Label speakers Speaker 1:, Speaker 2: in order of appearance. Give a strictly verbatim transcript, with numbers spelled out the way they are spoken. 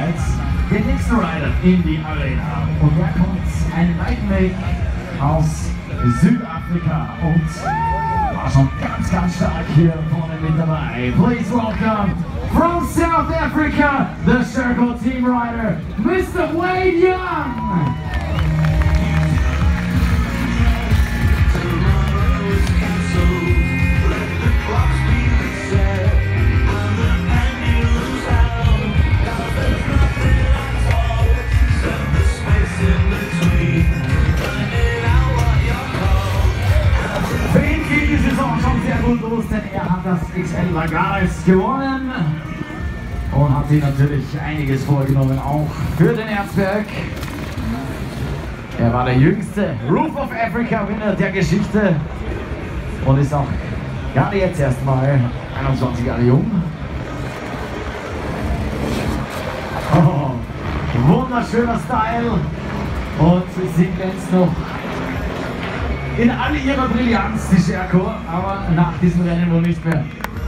Speaker 1: als den nächsten Rider in die Arena. Und der kommt einen weiten Weg aus Südafrika und war schon ganz, ganz stark hier vorne mit dabei. Please welcome from South Africa, the Sherco team rider, Mister Wade Young. Los, denn er hat das X L Lagares gewonnen und hat sich natürlich einiges vorgenommen, auch für den Erzberg. Er war der jüngste Roof of Africa Winner der Geschichte und ist auch gerade jetzt erst mal einundzwanzig Jahre jung. Oh, wunderschöner Style und sie glänzt noch in all ihrer Brillanz, die Sherco, aber nach diesem Rennen wohl nicht mehr.